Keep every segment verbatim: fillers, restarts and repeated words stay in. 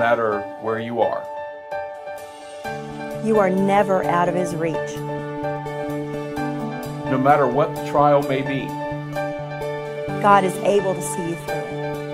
matter where you are. You are never out of his reach. No matter what the trial may be, God is able to see you through it.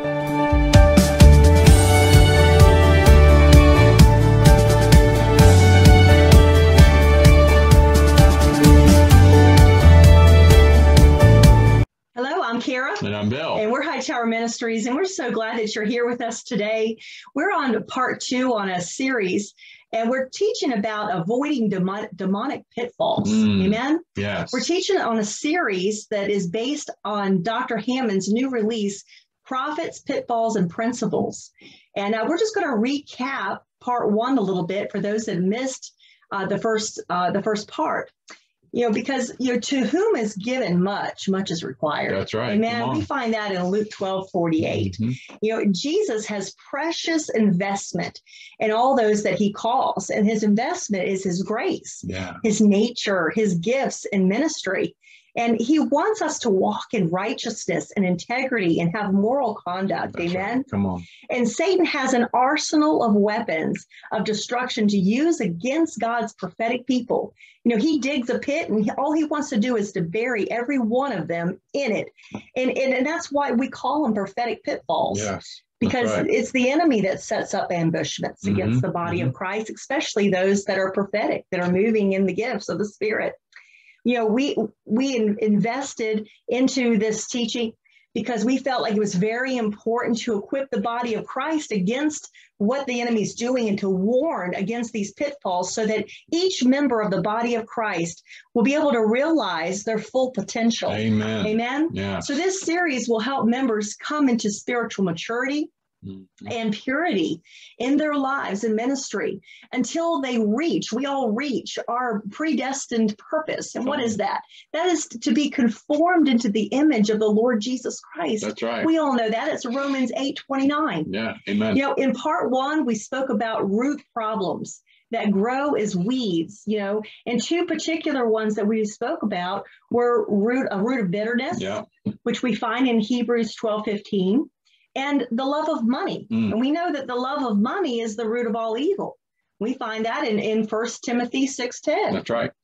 Hello, I'm Kara. And I'm Bill. And we're Hightower Ministries, and we're so glad that you're here with us today. We're on part two on a series, and we're teaching about avoiding demon demonic pitfalls. Mm, Amen? Yes. We're teaching on a series that is based on Doctor Hamon's new release, Prophets, Pitfalls, and Principles. And uh, we're just going to recap part one a little bit for those that missed uh, the first uh, the first part. You know, because, you know, to whom is given much, much is required. That's right. Amen. We find that in Luke twelve forty-eight. Mm-hmm. You know, Jesus has precious investment in all those that he calls, and his investment is his grace, yeah. his nature, his gifts and ministry. And he wants us to walk in righteousness and integrity and have moral conduct. That's Amen. Right. Come on. And Satan has an arsenal of weapons of destruction to use against God's prophetic people. You know, he digs a pit, and all he wants to do is to bury every one of them in it. And, and, and that's why we call them prophetic pitfalls. Yes. Because right. it's the enemy that sets up ambushments mm-hmm. against the body mm-hmm. of Christ, especially those that are prophetic, that are moving in the gifts of the Spirit. You know, we we in, invested into this teaching because we felt like it was very important to equip the body of Christ against what the enemy's doing and to warn against these pitfalls so that each member of the body of Christ will be able to realize their full potential. Amen. Amen. Yeah. So this series will help members come into spiritual maturity Mm-hmm. and purity in their lives and ministry until they reach, we all reach our predestined purpose. And what is that? That is to be conformed into the image of the Lord Jesus Christ. That's right. We all know that. It's Romans eight twenty-nine. Yeah, amen. You know, in part one, we spoke about root problems that grow as weeds, you know, and two particular ones that we spoke about were root, a root of bitterness, yeah. which we find in Hebrews twelve fifteen. And the love of money. Mm. And we know that the love of money is the root of all evil. We find that in, in First Timothy six ten. That's right.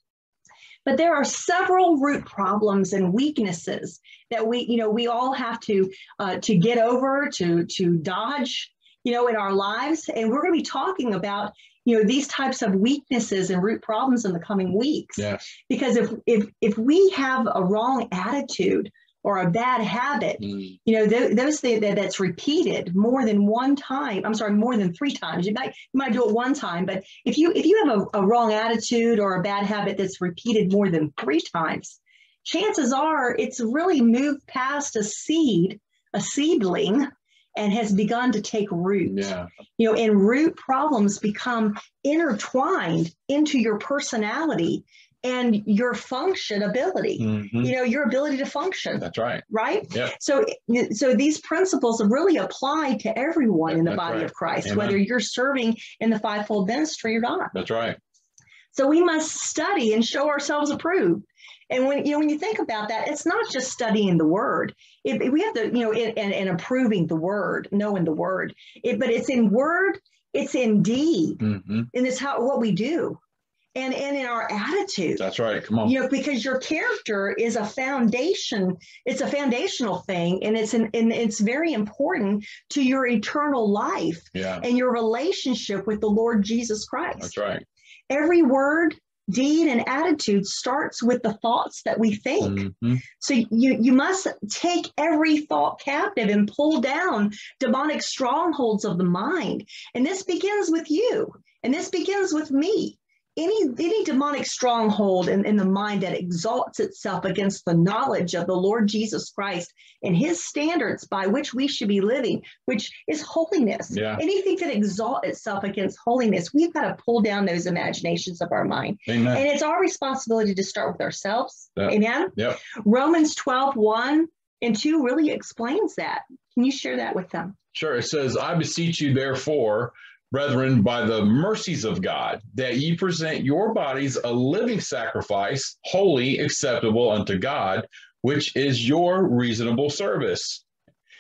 But there are several root problems and weaknesses that we, you know, we all have to uh, to get over, to, to dodge, you know, in our lives. And we're going to be talking about, you know, these types of weaknesses and root problems in the coming weeks. Yes. Because if if if we have a wrong attitude or a bad habit, mm. you know, th those things that that's repeated more than one time. I'm sorry, more than three times. You might you might do it one time, but if you if you have a, a wrong attitude or a bad habit that's repeated more than three times, chances are it's really moved past a seed, a seedling, and has begun to take root. Yeah. You know, and root problems become intertwined into your personality and your function ability, mm-hmm. you know, your ability to function. That's right. Right? Yep. So, so these principles really apply to everyone in the That's body right. of Christ, Amen. Whether you're serving in the fivefold ministry or not. That's right. So we must study and show ourselves approved. And when you know, when you think about that, it's not just studying the word. It, it, we have to, you know, and, and approving the word, knowing the word. It, but it's in word, it's in deed, mm-hmm. and it's how what we do. And, and in our attitude. That's right. Come on. You know, because your character is a foundation. It's a foundational thing. And it's an, and it's very important to your eternal life yeah. and your relationship with the Lord Jesus Christ. That's right. Every word, deed, and attitude starts with the thoughts that we think. Mm-hmm. So you, you must take every thought captive and pull down demonic strongholds of the mind. And this begins with you. And this begins with me. Any, any demonic stronghold in, in the mind that exalts itself against the knowledge of the Lord Jesus Christ and his standards by which we should be living, which is holiness. Yeah. Anything that exalts itself against holiness, we've got to pull down those imaginations of our mind. Amen. And it's our responsibility to start with ourselves. Yep. Amen? Yep. Romans twelve, one and two really explains that. Can you share that with them? Sure. It says, I beseech you, therefore, brethren, by the mercies of God, that ye present your bodies a living sacrifice, holy, acceptable unto God, which is your reasonable service.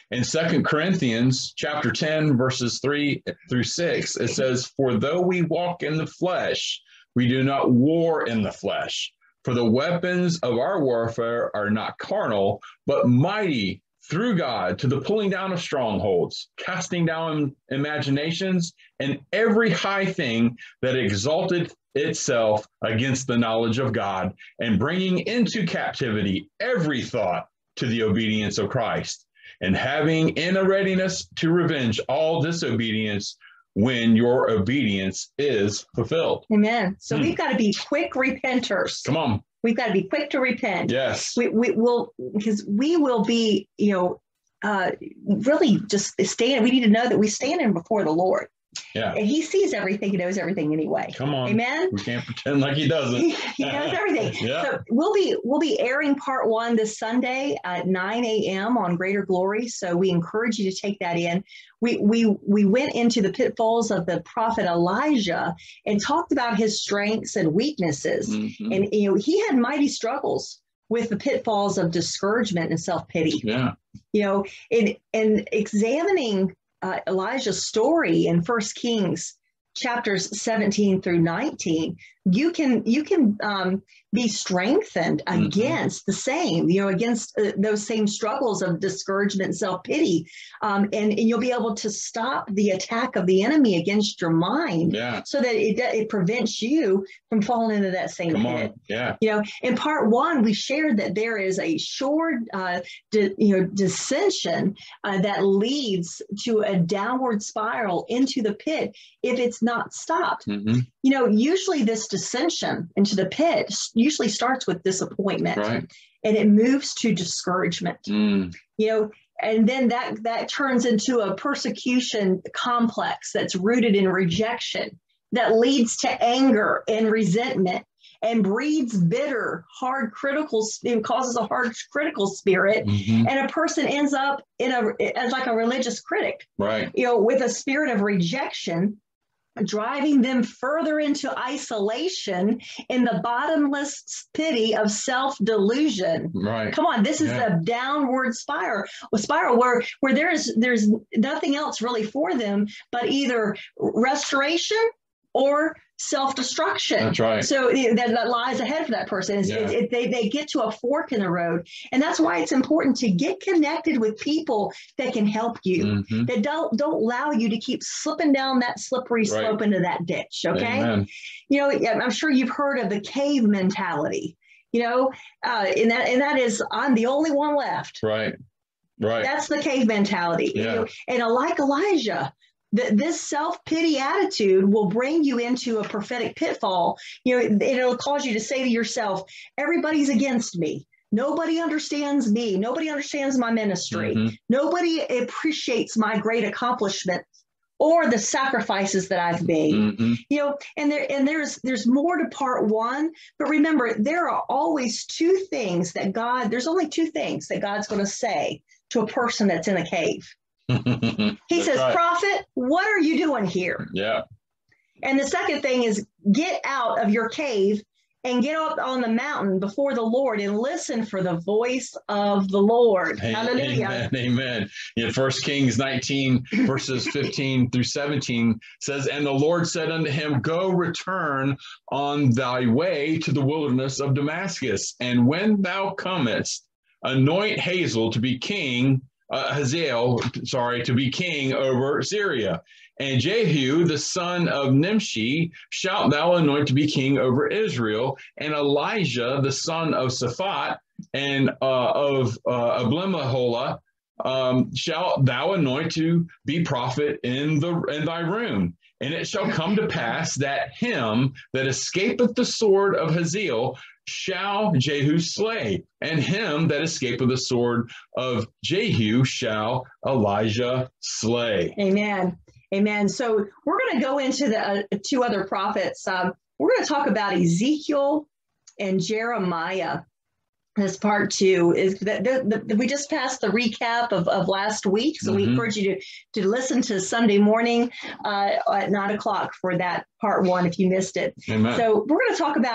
In Second Corinthians chapter ten, verses three through six, it says, "For though we walk in the flesh, we do not war in the flesh. For the weapons of our warfare are not carnal, but mighty through God to the pulling down of strongholds, casting down imaginations, and every high thing that exalted itself against the knowledge of God, and bringing into captivity every thought to the obedience of Christ, and having in a readiness to revenge all disobedience when your obedience is fulfilled." Amen. So Hmm. we've got to be quick repenters. Come on. We've got to be quick to repent. Yes. We, we will, because we will be, you know, uh, really just stand. We need to know that we stand in before the Lord. Yeah. And he sees everything. He knows everything anyway. Come on. Amen. We can't pretend like he doesn't. He, he knows everything. Yeah. So we'll be we'll be airing part one this Sunday at nine a.m. on Greater Glory. So we encourage you to take that in. We we we went into the pitfalls of the prophet Elijah and talked about his strengths and weaknesses. Mm-hmm. And you know, he had mighty struggles with the pitfalls of discouragement and self-pity. Yeah. You know, in in examining Uh, Elijah's story in First Kings chapters seventeen through nineteen, you can you can um, be strengthened Mm-hmm. against the same, you know, against uh, those same struggles of discouragement and self-pity, um, and, and you'll be able to stop the attack of the enemy against your mind, Yeah. so that it it prevents you from falling into that same Come pit. on. Yeah. You know, in part one, we shared that there is a sure, uh, di- you know, dissension uh, that leads to a downward spiral into the pit if it's not stopped. Mm-hmm. You know, usually this dissension into the pit usually starts with disappointment, Right. and it moves to discouragement. Mm. You know, and then that that turns into a persecution complex that's rooted in rejection, that leads to anger and resentment, and breeds bitter, hard, critical, it causes a hard, critical spirit. Mm-hmm. And a person ends up in a, as like a religious critic, Right. you know, with a spirit of rejection, driving them further into isolation in the bottomless pity of self-delusion. Right. Come on, this is Yeah. a downward spiral, a spiral where, where there's, there's nothing else really for them but either restoration or self-destruction. That's right. So you know, that, that lies ahead for that person. Is, Yeah. is, it, they, they get to a fork in the road. And that's why it's important to get connected with people that can help you, Mm-hmm. that don't don't allow you to keep slipping down that slippery slope Right. into that ditch. Okay. Amen. You know, I'm sure you've heard of the cave mentality, you know, uh, and that and that is, I'm the only one left. Right. Right. That's the cave mentality. Yeah. You know, and like Elijah, th- this self-pity attitude will bring you into a prophetic pitfall. You know, it'll cause you to say to yourself, everybody's against me. Nobody understands me. Nobody understands my ministry. Mhm. Nobody appreciates my great accomplishments or the sacrifices that I've made. Mhm. You know, and there and there's there's more to part one, but remember, there are always two things that God, there's only two things that God's going to say to a person that's in a cave. He That's says, right. prophet, what are you doing here? Yeah. And the second thing is, get out of your cave and get up on the mountain before the Lord and listen for the voice of the Lord. Hallelujah. Amen. Amen. In First Kings nineteen, verses fifteen through seventeen says, "And the Lord said unto him, Go return on thy way to the wilderness of Damascus, and when thou comest, anoint Hazael to be king, uh, Hazael, sorry, to be king over Syria. And Jehu, the son of Nimshi, shalt thou anoint to be king over Israel. And Elijah, the son of Shaphat, and uh, of uh, Abimaholah, um, shalt thou anoint to be prophet in the in thy room. And it shall come to pass that him that escapeth the sword of Hazael shall Jehu slay, and him that escapeth the sword of Jehu shall Elijah slay." Amen. Amen. So we're going to go into the uh, two other prophets. Um, we're going to talk about Ezekiel and Jeremiah. This part two is that the, the, we just passed the recap of, of last week. So we Mhm. encourage you to, to listen to Sunday morning uh, at nine o'clock for that part one if you missed it. Amen. So we're going to talk about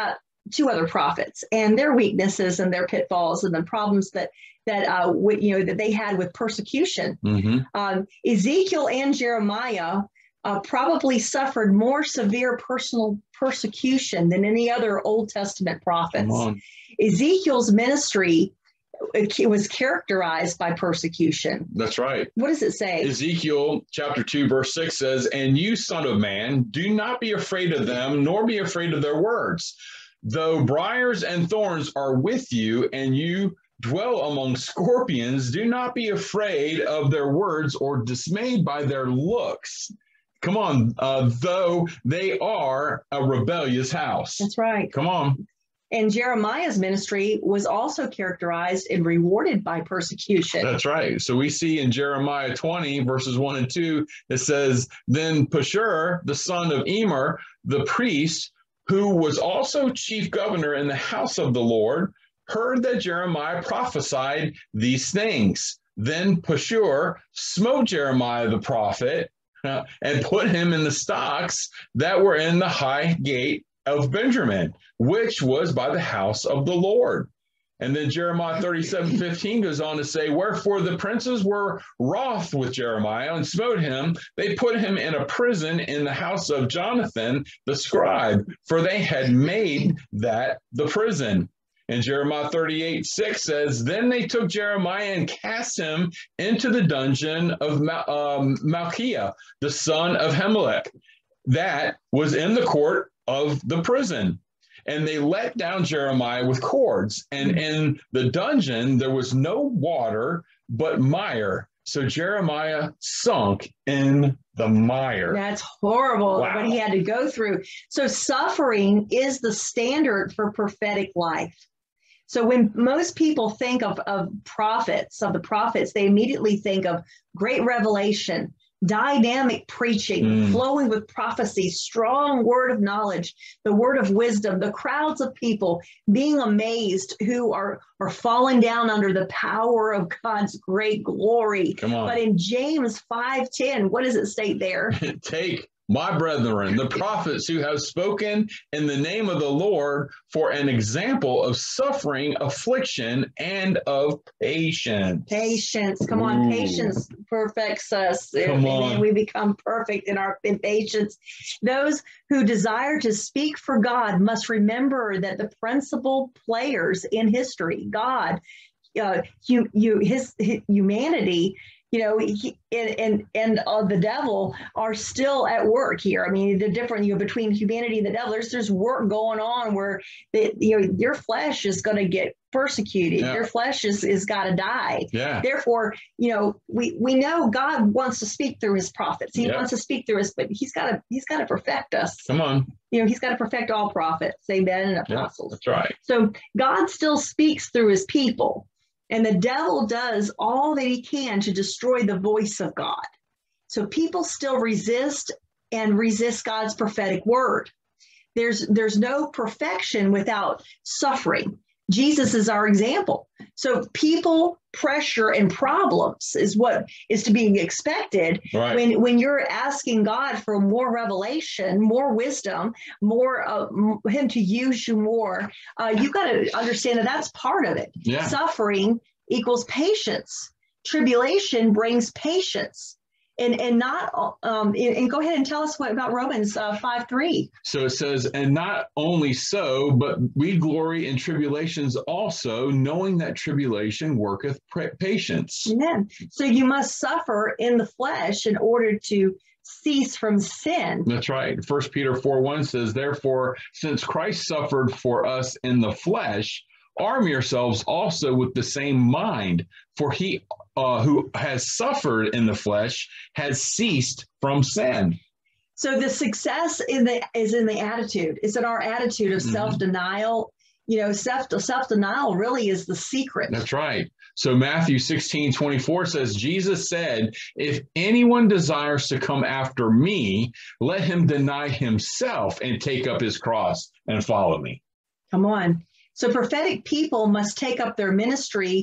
two other prophets and their weaknesses and their pitfalls and the problems that that uh, w- you know that they had with persecution. Mm-hmm. Um, Ezekiel and Jeremiah uh, probably suffered more severe personal persecution than any other Old Testament prophets. Ezekiel's ministry it was characterized by persecution. That's right. What does it say? Ezekiel chapter two, verse six says, "And you, son of man, do not be afraid of them, nor be afraid of their words. Though briars and thorns are with you, and you dwell among scorpions, do not be afraid of their words or dismayed by their looks." Come on, uh, though they are a rebellious house. That's right. Come on. And Jeremiah's ministry was also characterized and rewarded by persecution. That's right. So we see in Jeremiah twenty, verses one and two, it says, "Then Pashur, the son of Emer, the priest, who was also chief governor in the house of the Lord, heard that Jeremiah prophesied these things. Then Pashur smote Jeremiah the prophet uh, and put him in the stocks that were in the high gate of Benjamin, which was by the house of the Lord." And then Jeremiah thirty-seven fifteen goes on to say, "Wherefore the princes were wroth with Jeremiah and smote him. They put him in a prison in the house of Jonathan the scribe, for they had made that the prison." And Jeremiah thirty-eight six says, "Then they took Jeremiah and cast him into the dungeon of Ma- um, Malchiah, the son of Hamelech, that was in the court of the prison. And they let down Jeremiah with cords. And in the dungeon, there was no water, but mire. So Jeremiah sunk in the mire." That's horrible. Wow. What he had to go through. So suffering is the standard for prophetic life. So when most people think of, of prophets, of the prophets, they immediately think of great revelation, dynamic preaching, mm. flowing with prophecy, strong word of knowledge, the word of wisdom, the crowds of people being amazed who are, are falling down under the power of God's great glory. Come on. But in James five ten, what does it state there? "Take my brethren, the prophets who have spoken in the name of the Lord, for an example of suffering, affliction, and of patience." Patience. Come on. Ooh. Patience perfects us. Come on. And we become perfect in our in patience. Those who desire to speak for God must remember that the principal players in history, God, uh, you, you, his, his humanity, you know, he, and and, and uh, the devil are still at work here. I mean, the difference, you know, between humanity and the devil, there's there's work going on where the, you know, your flesh is going to get persecuted. Yeah. Your flesh is is got to die. Yeah. Therefore, you know, we we know God wants to speak through his prophets. He yeah. wants to speak through us, but he's got to he's got to perfect us. Come on. You know, he's got to perfect all prophets, amen, and apostles. Yeah, that's right. So God still speaks through his people. And the devil does all that he can to destroy the voice of God. So people still resist and resist God's prophetic word. There's, there's no perfection without suffering. Jesus is our example. So people, pressure, and problems is what is to be expected right. when, when you're asking God for more revelation, more wisdom, more uh, him to use you more. Uh, you got to understand that that's part of it. Yeah. Suffering equals patience. Tribulation brings patience. And and not um and, and go ahead and tell us what about Romans uh, five three. So it says, "And not only so, but we glory in tribulations also, knowing that tribulation worketh patience." Amen. So you must suffer in the flesh in order to cease from sin. That's right. First Peter four one says, "Therefore, since Christ suffered for us in the flesh, arm yourselves also with the same mind, for he uh, who has suffered in the flesh has ceased from sin." So the success in the is in the attitude. It's in our attitude of mm-hmm. self-denial. You know, self self-denial really is the secret. That's right. So Matthew sixteen twenty-four says, Jesus said, "If anyone desires to come after me, let him deny himself and take up his cross and follow me." Come on. So prophetic people must take up their ministry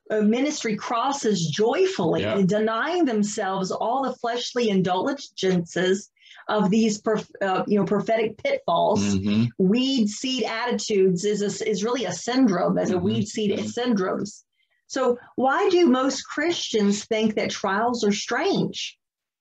uh, ministry crosses joyfully, Yep. denying themselves all the fleshly indulgences of these, perf- uh, you know, prophetic pitfalls. Mm-hmm. Weed seed attitudes is a, is really a syndrome, as a Mm-hmm. weed seed Mm-hmm. syndromes. So why do most Christians think that trials are strange?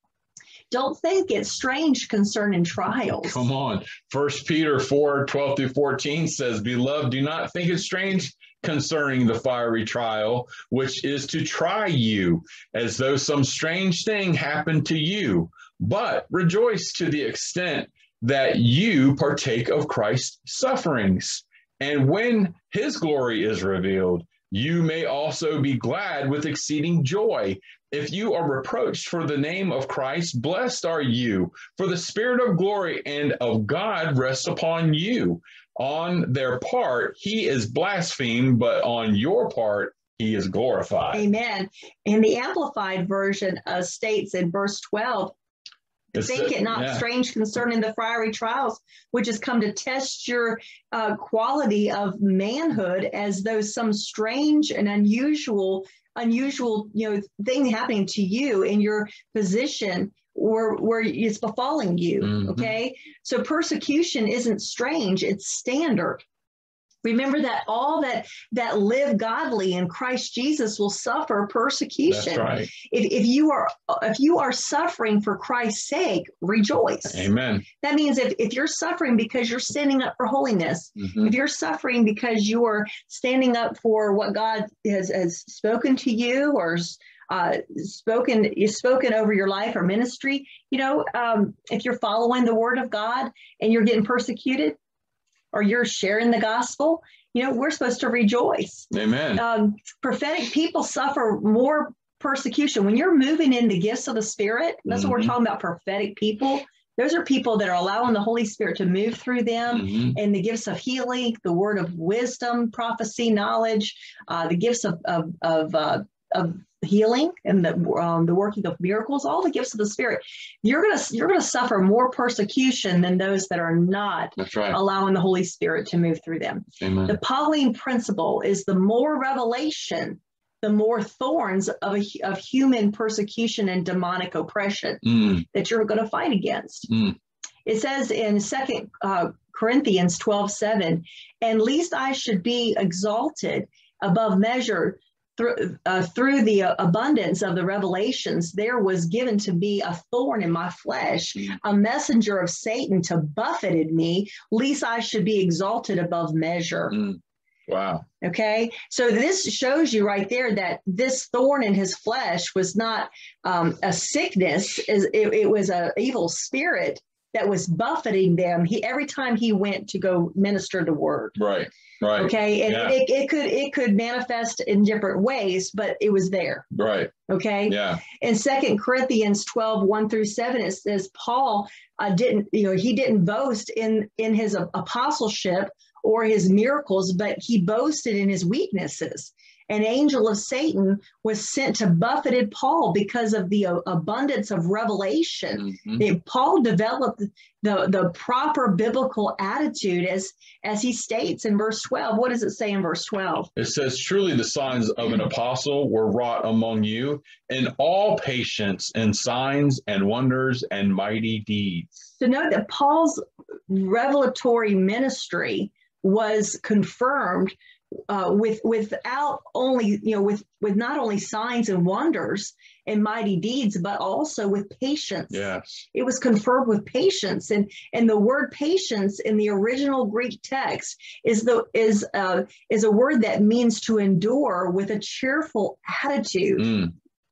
Don't think it's strange concerning trials. Come on. First Peter four, twelve through fourteen says, Beloved, do not think it strange concerning the fiery trial, which is to try you, as though some strange thing happened to you. But rejoice to the extent that you partake of Christ's sufferings. And when his glory is revealed, you may also be glad with exceeding joy. If you are reproached for the name of Christ, blessed are you, for the Spirit of glory and of God rests upon you. On their part, he is blasphemed, but on your part, he is glorified. Amen. And the Amplified Version uh, states in verse twelve, It's think the- it not yeah. strange concerning the fiery trials, which has come to test your uh, quality of manhood, as though some strange and unusual, unusual, you know, thing happening to you in your position where, where it's befalling you. Mhm. Okay. So persecution isn't strange, it's standard. Remember that all that that live godly in Christ Jesus will suffer persecution. That's right. If, if you are if you are suffering for Christ's sake, rejoice. Amen. That means if, if you're suffering because you're standing up for holiness, Mhm. if you're suffering because you are standing up for what God has, has spoken to you, or uh, spoken is spoken over your life or ministry, you know, um, if you're following the word of God and you're getting persecuted, or you're sharing the gospel, you know, we're supposed to rejoice. Amen. Um, prophetic people suffer more persecution. When you're moving in the gifts of the Spirit, that's Mhm. what we're talking about, prophetic people. Those are people that are allowing the Holy Spirit to move through them, Mhm. and the gifts of healing, the word of wisdom, prophecy, knowledge, uh, the gifts of, of, of, uh, of healing, and the, um, the working of miracles, all the gifts of the Spirit. You're going to, you're going to suffer more persecution than those that are not That's right. allowing the Holy Spirit to move through them. Amen. The Pauline principle is the more revelation, the more thorns of, a, of human persecution and demonic oppression Mm. that you're going to fight against. Mm. It says in Second uh, Corinthians twelve seven, and least I should be exalted above measure through, uh, through the uh, abundance of the revelations, there was given to me a thorn in my flesh, Mm. a messenger of Satan to buffeted me, least I should be exalted above measure. Mm. Wow. Okay, so this shows you right there that this thorn in his flesh was not um, a sickness, it, it was an evil spirit that was buffeting them. He every time he went to go minister the word. Right. Right. Okay, and Yeah. it, it could it could manifest in different ways, but it was there. Right. Okay. Yeah. In Second Corinthians twelve, one through seven, it says Paul uh, didn't, you know, he didn't boast in in his apostleship or his miracles, but he boasted in his weaknesses. An angel of Satan was sent to buffeted Paul because of the uh, abundance of revelation. Mhm. It- Paul developed the, the proper biblical attitude, as, as he states in verse twelve. What does it say in verse twelve? It says, truly the signs of an apostle were wrought among you in all patience and signs and wonders and mighty deeds. To note that Paul's revelatory ministry was confirmed uh, with without only, you know, with, with not only signs and wonders and mighty deeds, but also with patience. Yes. It was confirmed with patience, and and the word patience in the original Greek text is the is uh, is a word that means to endure with a cheerful attitude. Mm.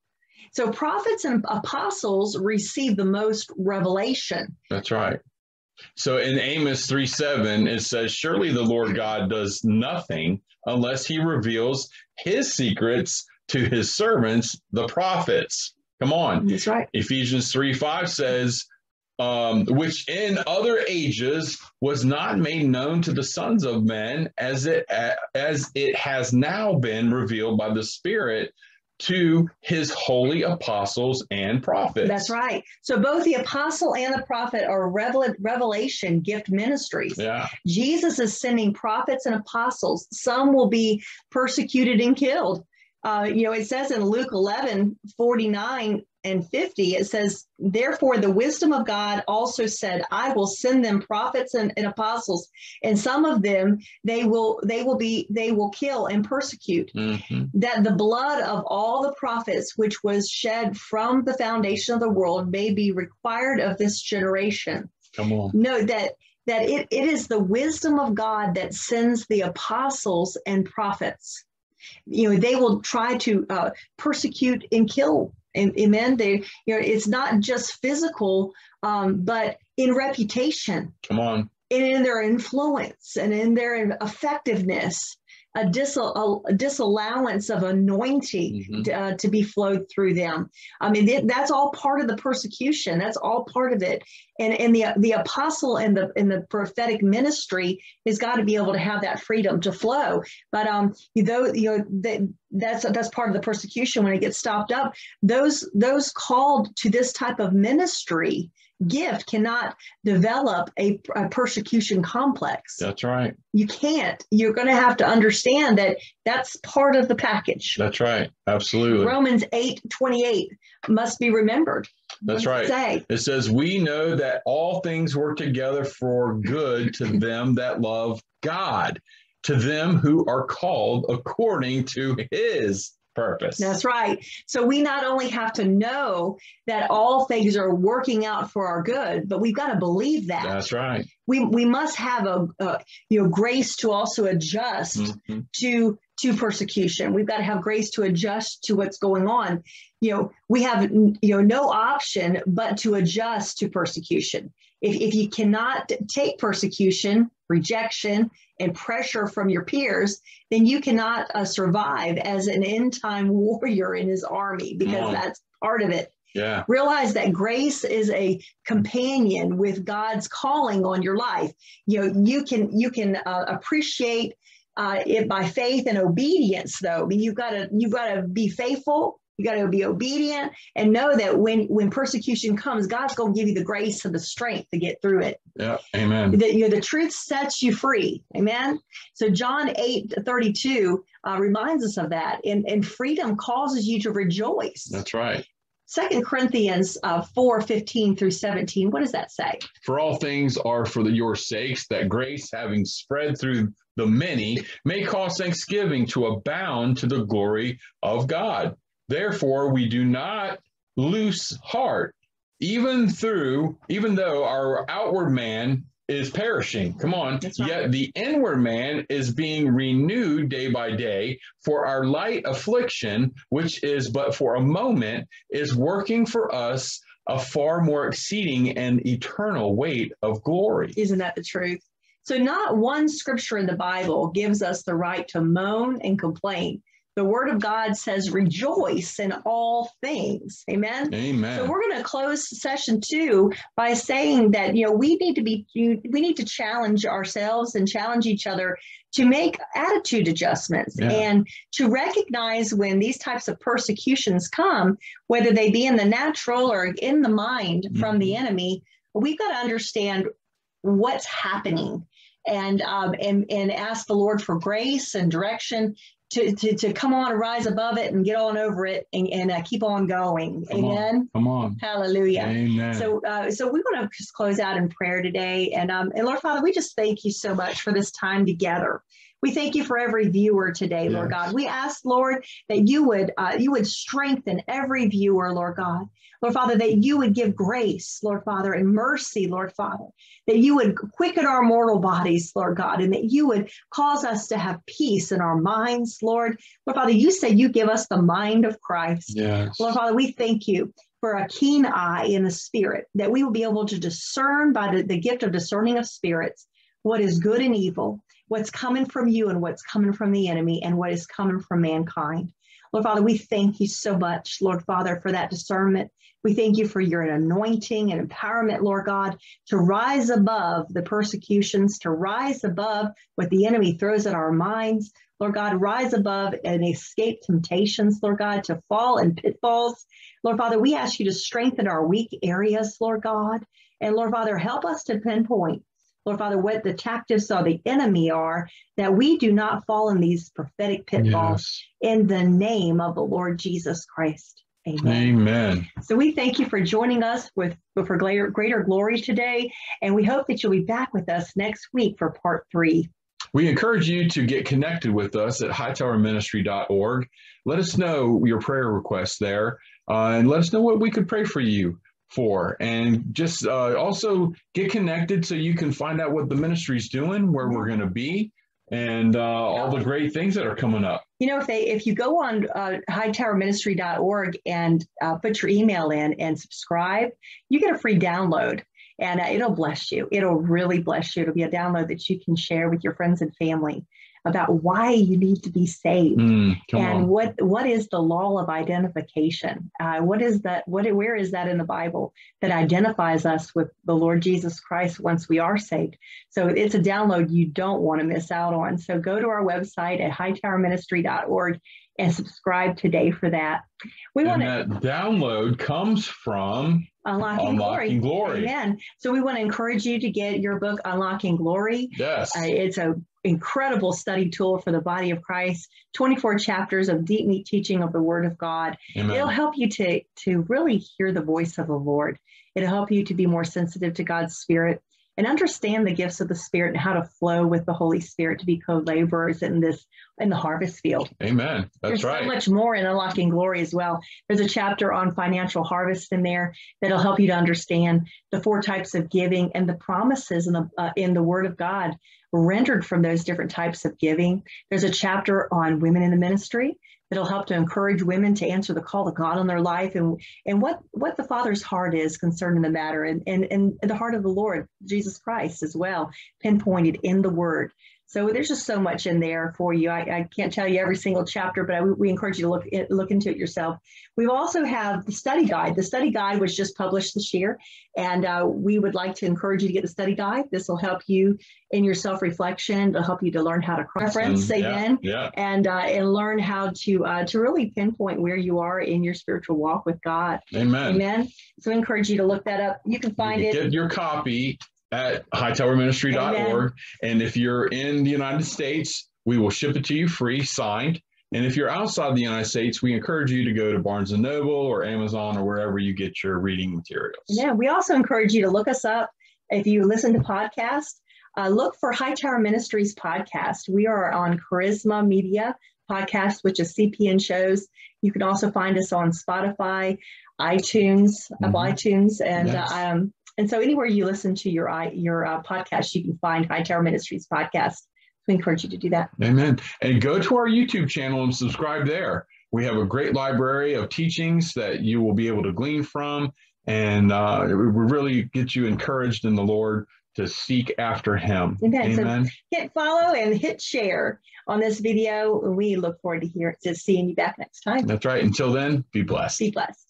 So prophets and apostles receive the most revelation. That's right. So in Amos three seven, it says, surely the Lord God does nothing unless he reveals his secrets to his servants, the prophets. Come on. That's right. Ephesians three five says, um, which in other ages was not made known to the sons of men, as it as it has now been revealed by the Spirit to his holy apostles and prophets. That's right. So both the apostle and the prophet are revel- revelation gift ministries. Yeah. Jesus is sending prophets and apostles. Some will be persecuted and killed. Uh, you know, it says in Luke eleven, forty-nine and fifty, it says, therefore the wisdom of God also said, I will send them prophets and, and apostles, and some of them they will they will be they will kill and persecute, mm-hmm. that the blood of all the prophets which was shed from the foundation of the world may be required of this generation. Come on. No, that that it, it is the wisdom of God that sends the apostles and prophets. You know, they will try to uh, persecute and kill. Amen. They, you know, it's not just physical, um, but in reputation. Come on. And in their influence and in their effectiveness, a, disal- a disallowance of anointing mm-hmm. uh, to be flowed through them. I mean, it, that's all part of the persecution. That's all part of it. And and the the apostle and the in the prophetic ministry has got to be able to have that freedom to flow. But um, you know, you know that that's that's part of the persecution when it gets stopped up. Those those called to this type of ministry gift cannot develop a, a persecution complex. That's right. You can't. You're going to have to understand that that's part of the package. That's right. Absolutely. Romans eight twenty-eight must be remembered. That's right. It, it says, we know that all things work together for good to them that love God, to them who are called according to his purpose. That's right. So we not only have to know that all things are working out for our good, but we've got to believe that. That's right. We we must have a, a you know grace to also adjust mm-hmm. to to persecution. We've got to have grace to adjust to what's going on. You know, we have you know no option but to adjust to persecution. If if you cannot take persecution, rejection, and pressure from your peers, then you cannot uh, survive as an end-time warrior in his army, because that's part of it. Yeah. Realize that grace is a companion with God's calling on your life. You know, you can you can uh, appreciate uh, it by faith and obedience, though. I mean, you've got to you've got to be faithful. You got to be obedient and know that when, when persecution comes, God's going to give you the grace and the strength to get through it. Yeah. Amen. The, you know, the truth sets you free. Amen. So John eight thirty-two uh, reminds us of that. And, and freedom causes you to rejoice. That's right. Second Corinthians uh, four fifteen through seventeen. What does that say? For all things are for the, your sakes, that grace, having spread through the many, may cause thanksgiving to abound to the glory of God. Therefore, we do not lose heart, even through, even though our outward man is perishing. Come on. Right. Yet the inward man is being renewed day by day, for our light affliction, which is but for a moment, is working for us a far more exceeding and eternal weight of glory. Isn't that the truth? So not one scripture in the Bible gives us the right to moan and complain. The word of God says, rejoice in all things. Amen. Amen. So we're going to close session two by saying that, you know, we need to be, we need to challenge ourselves and challenge each other to make attitude adjustments yeah. and to recognize when these types of persecutions come, whether they be in the natural or in the mind mm-hmm. from the enemy. We've got to understand what's happening and, um, and, and ask the Lord for grace and direction To, to to come on and rise above it and get on over it and, and uh, keep on going. Come Amen. On, come on. Hallelujah. Amen. So uh, so we want to just close out in prayer today. And um and Lord Father, we just thank you so much for this time together. We thank you for every viewer today, yes. Lord God. We ask, Lord, that you would uh, you would strengthen every viewer, Lord God. Lord Father, that you would give grace, Lord Father, and mercy, Lord Father, that you would quicken our mortal bodies, Lord God, and that you would cause us to have peace in our minds, Lord. Lord Father, you said you give us the mind of Christ. Yes. Lord Father, we thank you for a keen eye in the spirit, that we will be able to discern by the, the gift of discerning of spirits what is good and evil, what's coming from you and what's coming from the enemy, and what is coming from mankind. Lord Father, we thank you so much, Lord Father, for that discernment. We thank you for your anointing and empowerment, Lord God, to rise above the persecutions, to rise above what the enemy throws at our minds. Lord God, rise above and escape temptations, Lord God, to fall in pitfalls. Lord Father, we ask you to strengthen our weak areas, Lord God. And Lord Father, help us to pinpoint Lord Father, what the tactics of the enemy are, that we do not fall in these prophetic pitfalls. Yes. In the name of the Lord Jesus Christ. Amen. Amen. So we thank you for joining us with for greater, greater glory today, and we hope that you'll be back with us next week for part three. We encourage you to get connected with us at hightower ministry dot org. Let us know your prayer requests there, uh, and let us know what we could pray for you for. And just uh, also get connected so you can find out what the ministry's doing, where we're going to be, and uh, all the great things that are coming up. You know, if they if you go on uh, hightower ministry dot org and uh, put your email in and subscribe, you get a free download, and uh, it'll bless you. It'll really bless you. It'll be a download that you can share with your friends and family about why you need to be saved, mm, and on. what what is the law of identification. Uh, what is that? What where is that in the Bible that identifies us with the Lord Jesus Christ once we are saved? So it's a download you don't want to miss out on. So go to our website at hightower ministry dot org and subscribe today for that. We and want that download comes from Unlocking, Unlocking Glory. Glory. Amen. So we want to encourage you to get your book, Unlocking Glory. Yes. Uh, it's an incredible study tool for the body of Christ. twenty-four chapters of deep meat teaching of the Word of God. Amen. It'll help you to, to really hear the voice of the Lord. It'll help you to be more sensitive to God's Spirit and understand the gifts of the Spirit and how to flow with the Holy Spirit to be co-laborers in this in the harvest field. Amen. That's There's right. so much more in Unlocking Glory as well. There's a chapter on financial harvest in there that'll help you to understand the four types of giving and the promises in the uh, in the Word of God rendered from those different types of giving. There's a chapter on women in the ministry that'll help to encourage women to answer the call of God on their life and, and what, what the Father's heart is concerning the matter, and, and, and the heart of the Lord, Jesus Christ as well, pinpointed in the Word. So there's just so much in there for you. I, I can't tell you every single chapter, but I, we encourage you to look look into it yourself. We also have the study guide. The study guide was just published this year, and uh, we would like to encourage you to get the study guide. This will help you in your self-reflection. It'll help you to learn how to cross-reference, yeah, amen, yeah. and uh, and learn how to uh, to really pinpoint where you are in your spiritual walk with God. Amen. Amen. So we encourage you to look that up. You can find you it. Get your copy at hightower ministry dot org. And if you're in the United States, we will ship it to you free, signed. And if you're outside the United States, we encourage you to go to Barnes and Noble or Amazon or wherever you get your reading materials. Yeah, we also encourage you to look us up. If you listen to podcasts, uh, look for Hightower Ministries podcast. We are on Charisma Media Podcast, which is C P N shows. You can also find us on Spotify, iTunes, mm-hmm. iTunes, and yes. uh, um, and so anywhere you listen to your your uh, podcast, you can find Hightower Ministries podcast. We encourage you to do that. Amen. And go to our YouTube channel and subscribe there. We have a great library of teachings that you will be able to glean from, and uh, it will really get you encouraged in the Lord to seek after Him. Amen. Amen. So hit follow and hit share on this video. We look forward to hear to seeing you back next time. That's right. Until then, be blessed. Be blessed.